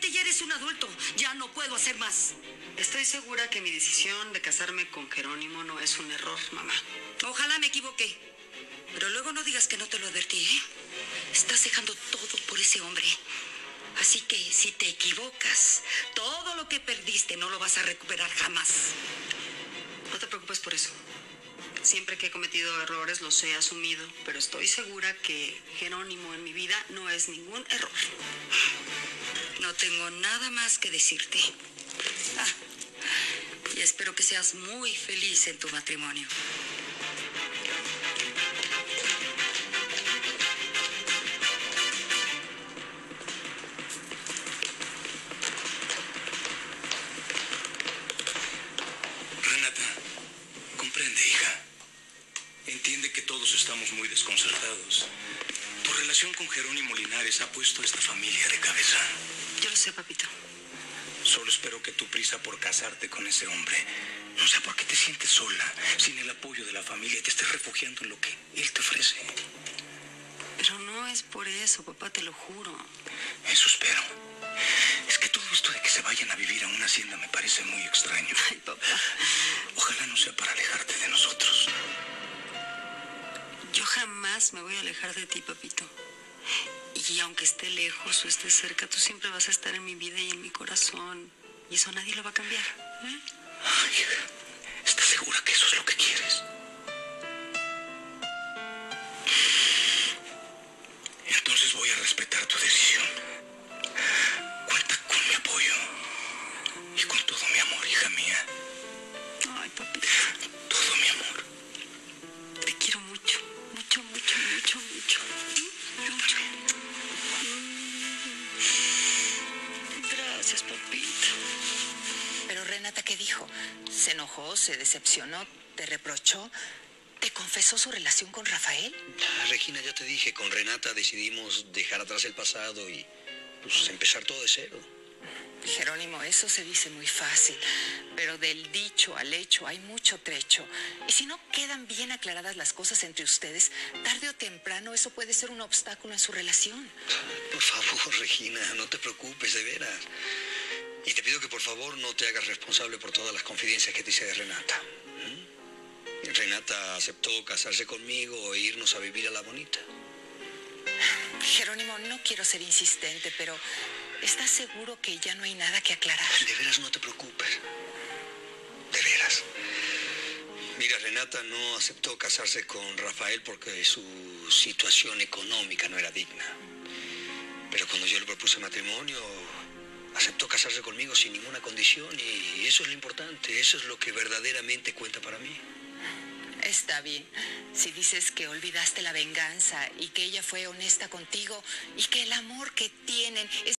Aparte, ya eres un adulto. Ya no puedo hacer más. Estoy segura que mi decisión de casarme con Jerónimo no es un error, mamá. Ojalá me equivoqué. Pero luego no digas que no te lo advertí, ¿eh? Estás dejando todo por ese hombre. Así que si te equivocas, todo lo que perdiste no lo vas a recuperar jamás. No te preocupes por eso. Siempre que he cometido errores los he asumido, pero estoy segura que Jerónimo en mi vida no es ningún error. No tengo nada más que decirte. Y espero que seas muy feliz en tu matrimonio. Renata, comprende, hija. Entiende que todos estamos muy desconcertados. Tu relación con Jerónimo Linares ha puesto a esta familia de cabeza. Yo lo sé, papito. Solo espero que tu prisa por casarte con ese hombre no sea porque te sientes sola, sin el apoyo de la familia y te estés refugiando en lo que él te ofrece. Pero no es por eso, papá, te lo juro. Eso espero. Es que todo esto de que se vayan a vivir a una hacienda me parece muy extraño. Ay, papá. Ojalá no sea para alejarte de nosotros. Yo jamás me voy a alejar de ti, papito. Y aunque esté lejos o esté cerca, tú siempre vas a estar en mi vida y en mi corazón. Y eso nadie lo va a cambiar. Ay, hija, ¿estás segura que eso es lo que quieres? Entonces voy a respetar tu decisión. Cuenta con mi apoyo y con todo mi amor, hija mía. Ay, papito. Todo mi amor. Te quiero mucho. Mucho, mucho, mucho, mucho. Mucho. Gracias, papito. Pero Renata, ¿qué dijo? ¿Se enojó? ¿Se decepcionó? ¿Te reprochó? ¿Te confesó su relación con Rafael? Regina, ya te dije, con Renata decidimos dejar atrás el pasado y pues empezar todo de cero. Jerónimo, eso se dice muy fácil, pero del dicho al hecho hay mucho trecho. Y si no quedan bien aclaradas las cosas entre ustedes, tarde o temprano eso puede ser un obstáculo en su relación. Por favor, Regina, no te preocupes, de veras. Y te pido que por favor no te hagas responsable por todas las confidencias que te hice de Renata. Renata aceptó casarse conmigo e irnos a vivir a La Bonita. Jerónimo, no quiero ser insistente, pero ¿estás seguro que ya no hay nada que aclarar? De veras, no te preocupes. De veras. Mira, Renata no aceptó casarse con Rafael porque su situación económica no era digna. Pero cuando yo le propuse matrimonio, aceptó casarse conmigo sin ninguna condición y eso es lo importante, eso es lo que verdaderamente cuenta para mí. Está bien. Si dices que olvidaste la venganza y que ella fue honesta contigo y que el amor que tienen es